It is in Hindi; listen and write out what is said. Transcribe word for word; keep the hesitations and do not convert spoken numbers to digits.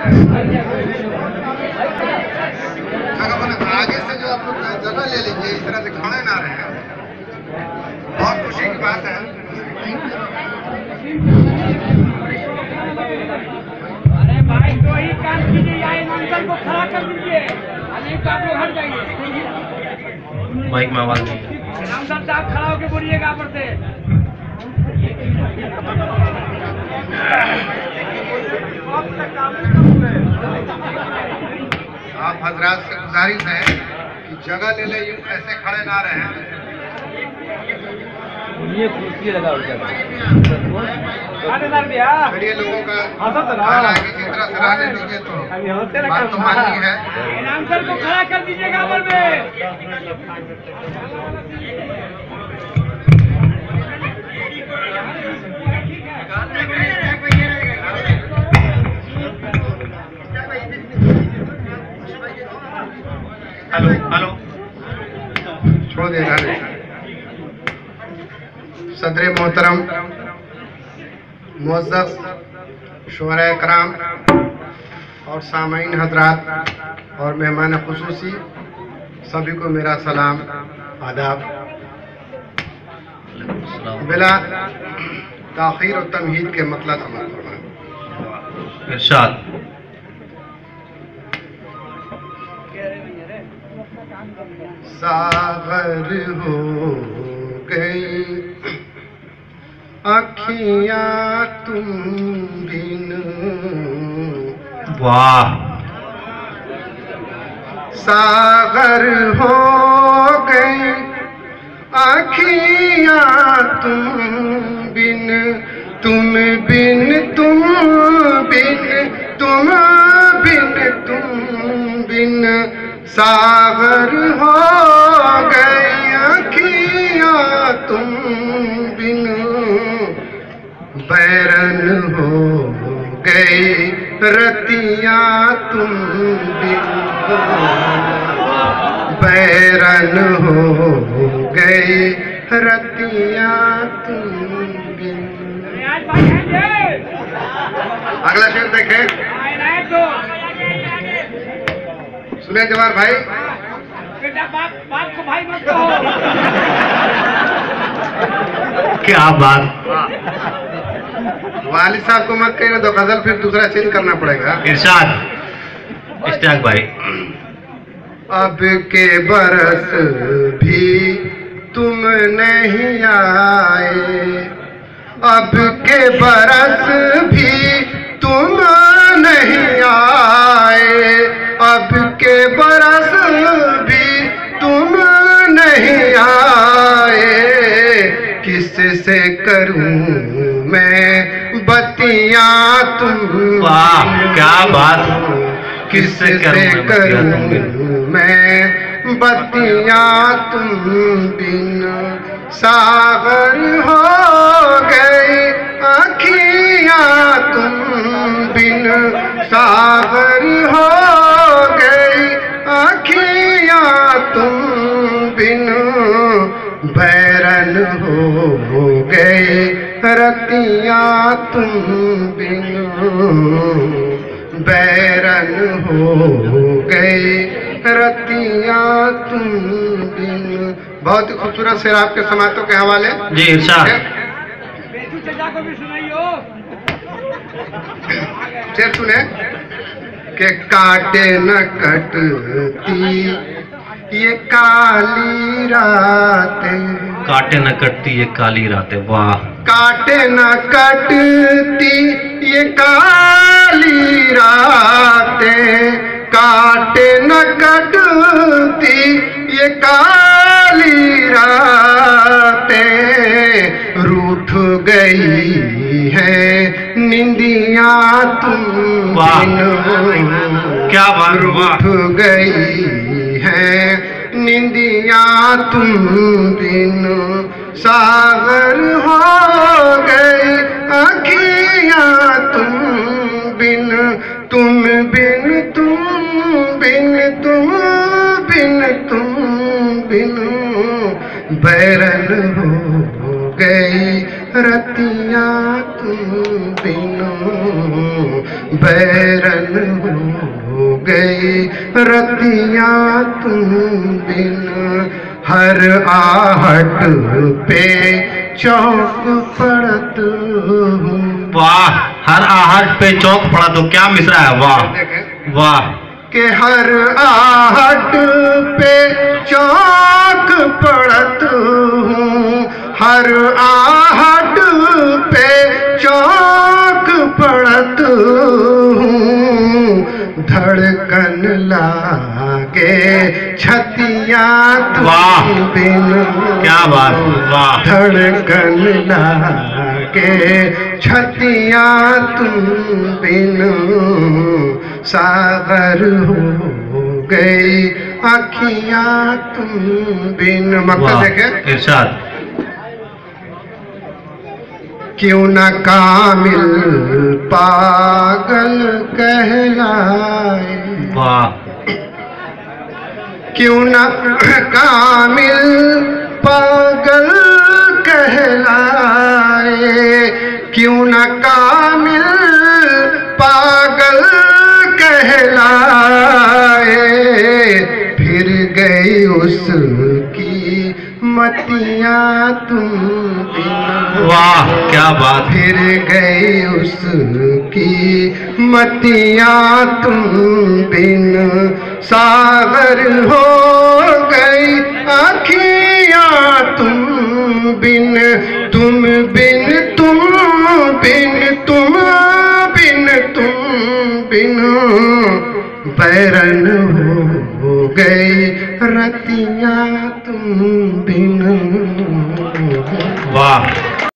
आगे से जो आप लोग जगह ले लीजिए, इस तरह से खड़े ना रहे, बहुत खुशी की बात है। अरे भाई तो ही काम कीजिए, यहाँ इमामदार को खड़ा कर दीजिए, नहीं तो आप लोग हट जाइए। माइक में आवाज नहीं है। इमामदार साहब खड़ा होकर बोलिएगा पर से। आप हजरात से गुजारिश है कि जगह ले ले, ऐसे खड़े ना रहे। ये कुर्सी लगा उधर। चलिए लोगों का खाना किसी तरह से रहने दीजिए, तो बात तो माननी है। इमामदार को खड़ा कर दीजिएगा अमर में। हेलो हेलो छोड़ देना। सदर मोहतरम मुअज़्ज़ज़ शुअरा कराम और सामाईन हजरात और मेहमान खुसूसी सभी को मेरा सलाम आदाब। बिला ताख़ीर और तमहीद के मतलब समझ इरशाद। सागर हो गई अखियाँ तुम बिन। वाह। सागर हो गई अखियाँ तुम बिन, तुम बिन तुम बिन तुम बिन तुम बिन सागर हो गई अखियाँ तुम बिन। बैरन हो गई रतियाँ तुम बिन, बैरन हो गई रतियाँ तुम बिन। अगला शेर देखें, सुने जवार भाई। बेटा बाप बाप को भाई मत कहो। क्या बात। वालिद साहब को मत कहना, तो गजल फिर दूसरा चेंज करना पड़ेगा। इरशाद। इश्तियाक भाई। अब के बरस भी तुम नहीं आए, अब के बरस भी तुम नहीं आए, अब के बरस भी तुम नहीं आए। किससे करूं मैं बतियां तुम। वाह क्या बात। किससे करूं मैं बतियां तुम बिन। सागर हो गई अखियां तुम बिन, सागर हो गई अखियां तुम बिन। बैरन हो गई रतियां तुम बिन, बैरन हो गई रतियां तुम बिन। बहुत ही खूबसूरत शेर आपके समातों के हवाले। जी इरशाद। बेचू चचा को भी सुनाइयो। शेर सुने के काटे न कटती ये काली रातें, काटे न कटती ये काली रातें। वाह। काटे न कटती ये काली रातें, काटे न कटती ये काली रातें। रूठ गई है निंदियां तुम बिन, क्या बात। रूठ गई है निंदियां तुम बिन। सागर हो गई अखियां तुम बिन, तुम बिन तुम बिन तुम बिन तुम बिन। बैरन हो गई रतियां तुम बिन, बैरन हो गई रतियां तुम बिन, हर आहट पे चौक पड़त हूँ। वाह, हर आहट पे चौक पड़ा तो क्या मिसरा है, वाह वाह। के हर आहट पे चौक पड़त हूँ, हर आहट पे चौक पड़त हूँ, धड़कन लागे छतियां तुम बिन, क्या बात, वाह। धड़कन लागे छतियां तुम बिन, सागर हो गई आँखियां तुम बिन। मक्का देखे इरशाद। क्यों न कामिल पागल कहलाए, वाह। क्यों न कामिल पागल कहलाए, क्यों न कामिल पागल कहलाए, फिर गई उसकी मतियां तुम बिन। वाह, क्या बात। फिर गई उसकी मतियां तुम बिन, सागर हो गई आँखियां तुम बिन, तुम बिन तुम बिन तुम बिन तुम बिन, बैरन हो गई रतियां तुम बिन। वाह।